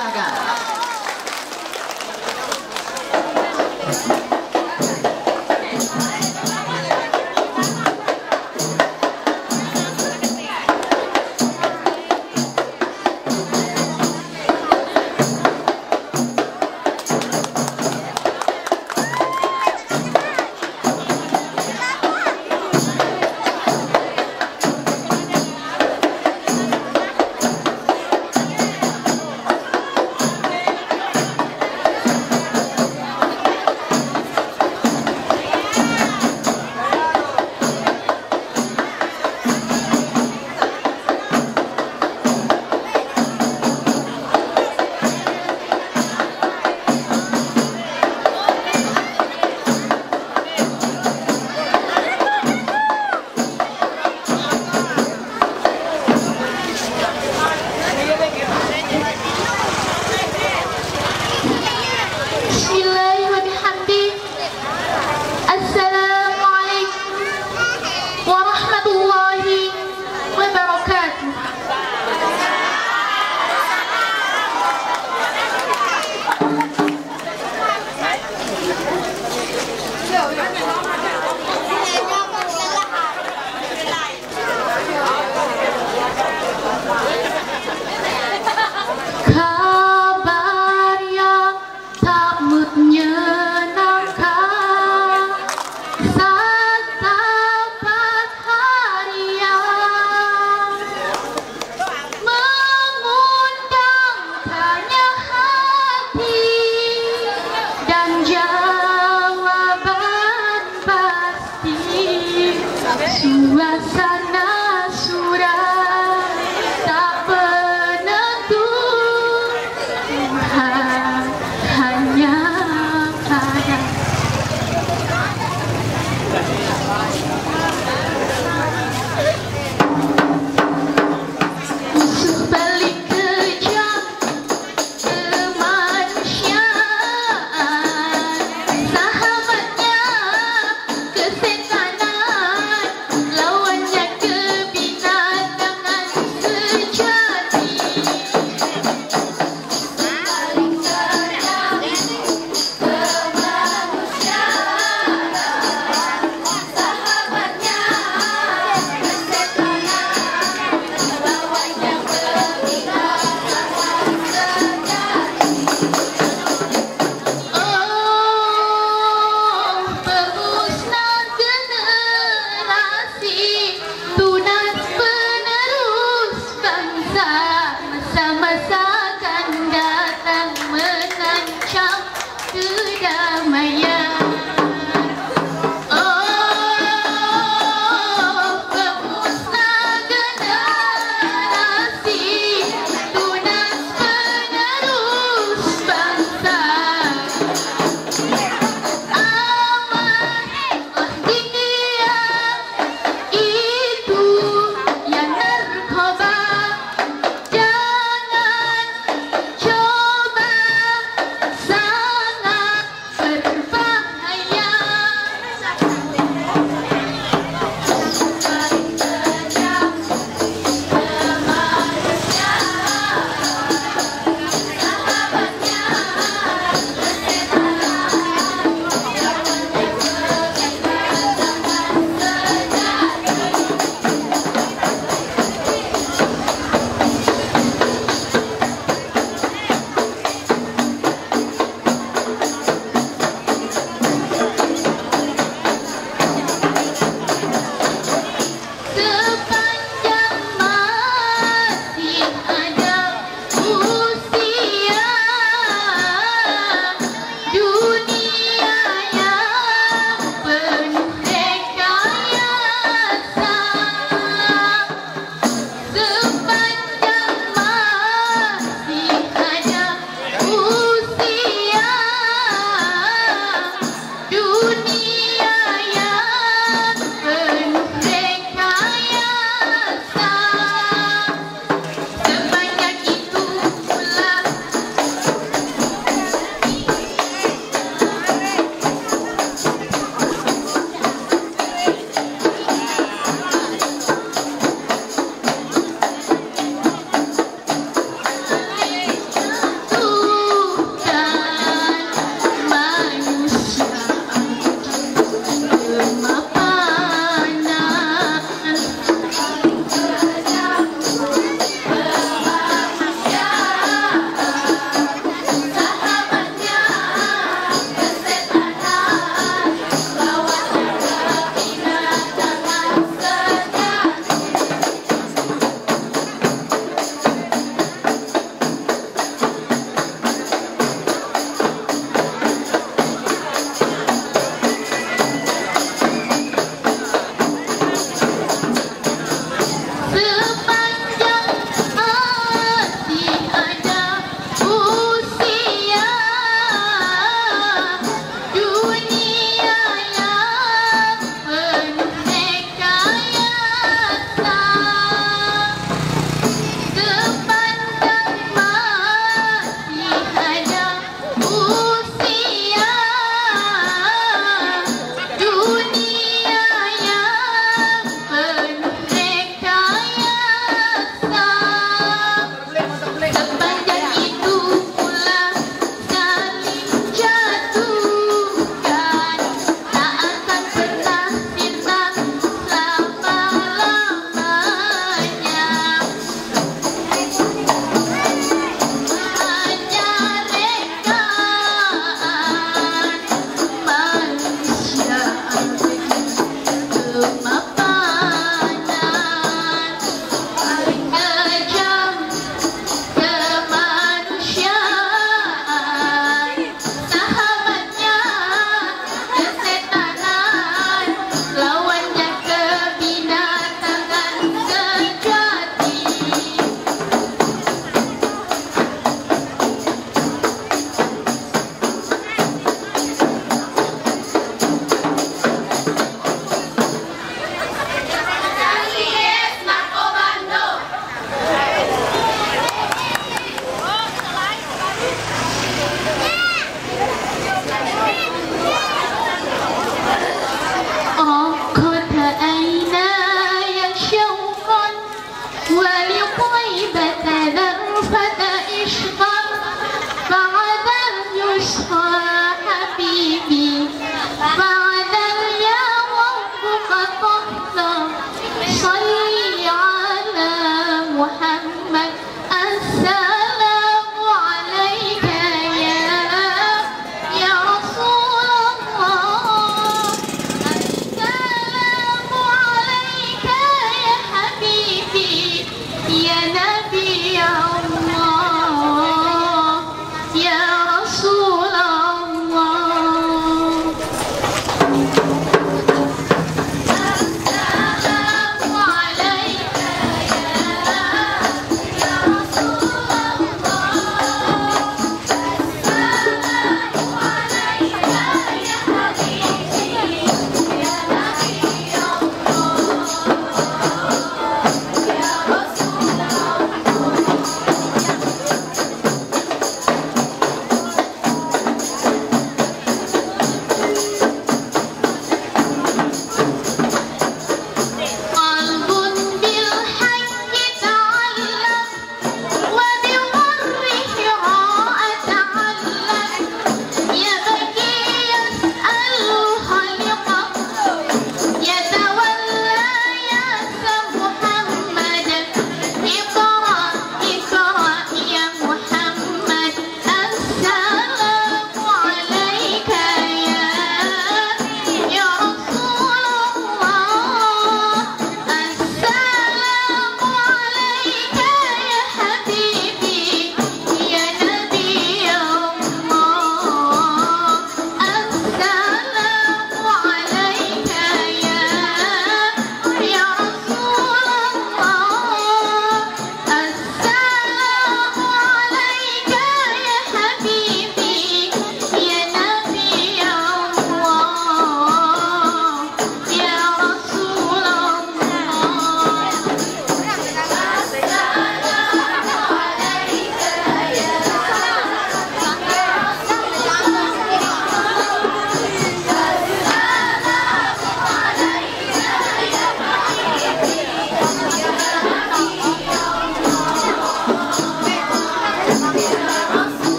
Silakan.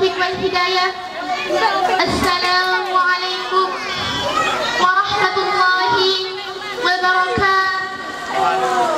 taufik wal hidayah. Assalamualaikum warahmatullahi wabarakatuh.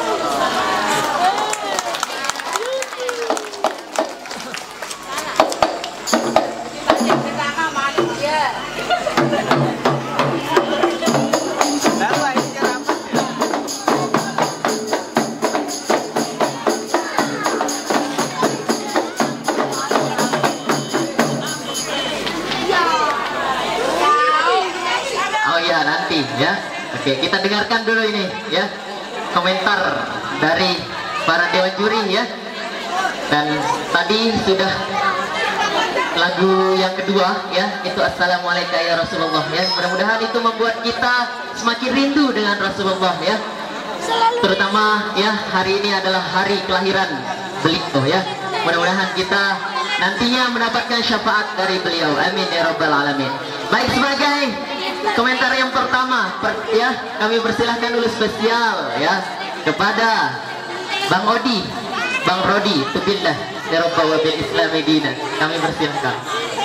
Ya, oke, kita dengarkan dulu ini ya komentar dari para dewan juri ya. Dan tadi sudah lagu yang kedua ya, itu Assalamualaikum ya Rasulullah ya. Mudah-mudahan itu membuat kita semakin rindu dengan Rasulullah ya. Terutama ya, hari ini adalah hari kelahiran beliau ya. Mudah-mudahan kita nantinya mendapatkan syafaat dari beliau. Amin ya rabbal alamin. Baik, sebagai komentar yang pertama ya, kami persilahkan dulu spesial ya kepada Bang Odi, Bang Rodi, tubillah ya Rabbah wa bil Islami dina. Kami persilahkan.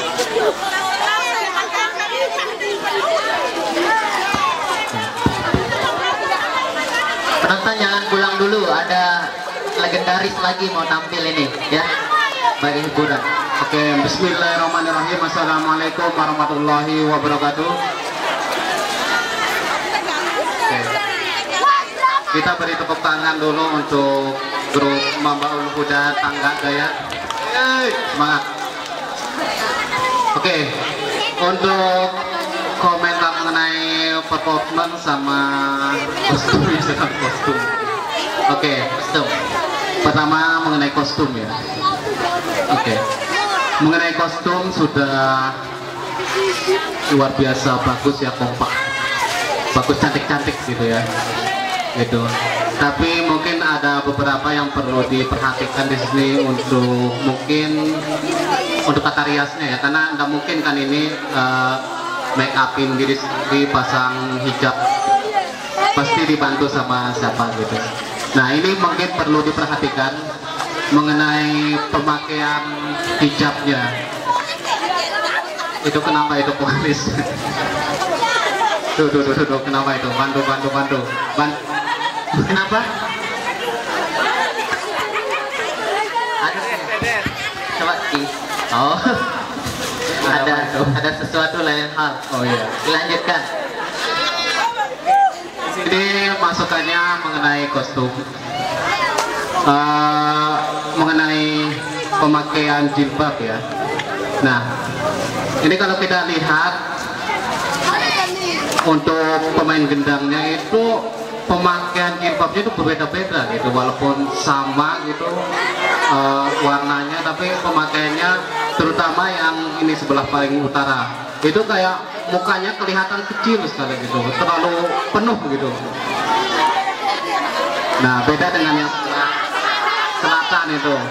Penonton jangan pulang dulu, ada legendaris lagi mau tampil ini ya, bagi hiburan. Oke, bismillahirrahmanirrahim. Assalamualaikum warahmatullahi wabarakatuh. Kita beri tepuk tangan dulu untuk grup Mambaul Huda Tangga Gaya. Semangat. Oke, untuk komentar mengenai performance sama kostum. Oke, kostum. Pertama mengenai kostum ya. Oke, mengenai kostum sudah luar biasa bagus ya, kompak, bagus, cantik-cantik gitu ya. Gitu. Tapi mungkin ada beberapa yang perlu diperhatikan di sini untuk mungkin untuk tata riasnya ya, karena nggak mungkin kan ini make upin diri sendiri, pasang hijab, pasti dibantu sama siapa gitu. Nah, ini mungkin perlu diperhatikan mengenai pemakaian hijabnya. Itu kenapa itu polis? Tuh, kenapa itu? Bantu. Kenapa? Coba oh, ada sesuatu lain hal. Oh iya. Dilanjutkan. Ini masukannya mengenai kostum, mengenai pemakaian jilbab ya. Nah, ini kalau kita lihat untuk pemain gendangnya itu pemakaian jilbabnya itu berbeda-beda gitu, walaupun sama gitu warnanya, tapi pemakaiannya terutama yang ini sebelah paling utara itu kayak mukanya kelihatan kecil sekali gitu, terlalu penuh gitu. Nah, beda dengan yang selatan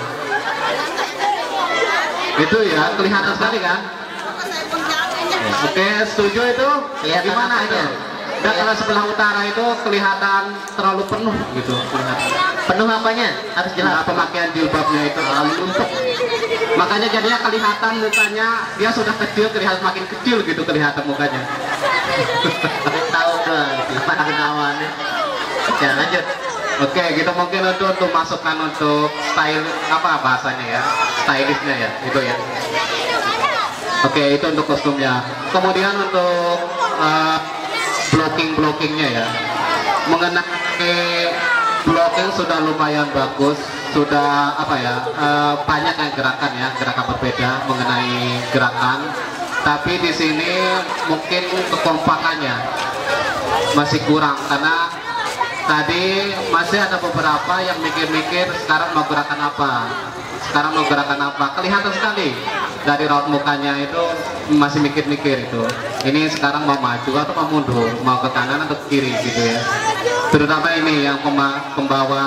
itu ya kelihatan sekali kan. Oke, setuju itu? Kelihatan gimana apanya? itu? Dan kalau sebelah utara itu kelihatan terlalu penuh gitu, Penuh apanya? Harus jelas. Nah, pemakaian jilbabnya itu terlalu numpuk. Makanya jadinya kelihatan mukanya, dia sudah kecil, kelihatan makin kecil gitu kelihatan mukanya. Tahu kan? Kenawannya. Ya, lanjut. Oke, gitu mungkin untuk masukan untuk style apa bahasanya ya, stylishnya ya, itu ya. Oke, itu untuk kostumnya. Kemudian untuk blockingnya ya, mengenai blocking sudah lumayan bagus, sudah apa ya, banyak yang gerakan berbeda mengenai gerakan. Tapi di sini mungkin kekompakannya masih kurang, karena tadi masih ada beberapa yang mikir-mikir sekarang mau gerakan apa, kelihatan sekali dari raut mukanya itu masih mikir-mikir itu, ini sekarang mau maju atau mau mundur, mau ke kanan atau ke kiri gitu ya. Terutama ini yang pembawa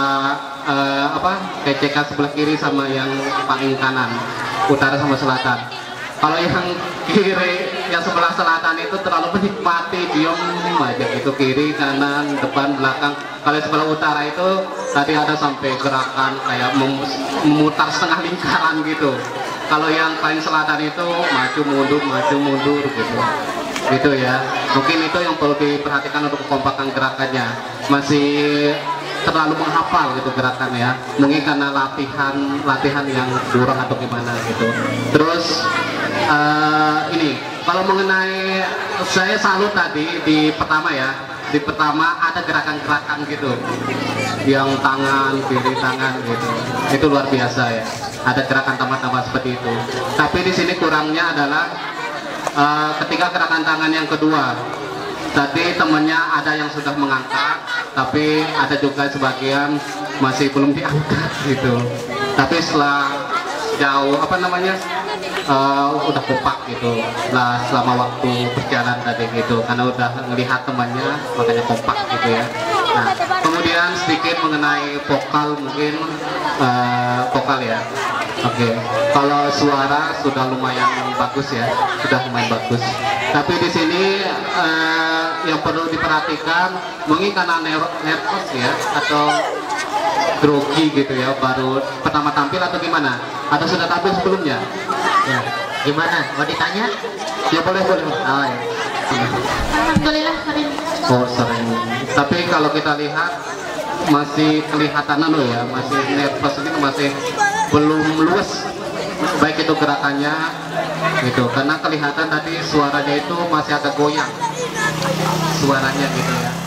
KCK sebelah kiri sama yang paling kanan, utara sama selatan. Kalau yang kiri, yang sebelah selatan itu terlalu menikmati, diem aja gitu, kiri, kanan, depan, belakang. Kalau sebelah utara itu tadi ada sampai gerakan kayak memutar setengah lingkaran gitu. Kalau yang paling selatan itu maju mundur gitu ya. Mungkin itu yang perlu diperhatikan untuk kekompakan gerakannya, masih terlalu menghafal gitu gerakannya, mungkin karena latihan yang kurang atau gimana gitu. Terus ini kalau mengenai, saya salut tadi di pertama ya, di pertama ada gerakan-gerakan gitu yang tangan kiri tangan gitu, itu luar biasa ya, ada gerakan tambah-tambah seperti itu. Tapi di sini kurangnya adalah ketika gerakan tangan yang kedua tadi temannya ada yang sudah mengangkat, tapi ada juga sebagian masih belum diangkat gitu. Tapi setelah jauh udah kompak gitu lah selama waktu berjalan tadi gitu, karena udah melihat temannya makanya kompak gitu ya. Nah, kemudian sedikit mengenai vokal, mungkin vokal ya. Oke, kalau suara sudah lumayan bagus ya, sudah lumayan bagus. Tapi di sini yang perlu diperhatikan mungkin karena nervous ya, atau grogi gitu ya, baru pertama tampil atau gimana? Atau sudah tampil sebelumnya? Ya, gimana? Mau ditanya? Ya boleh. Oh, ya. Alhamdulillah sering. Oh sering. Tapi kalau kita lihat masih kelihatan ya, masih nervous gitu, masih belum luas baik itu gerakannya gitu, karena kelihatan tadi suaranya itu masih agak goyang suaranya gitu ya.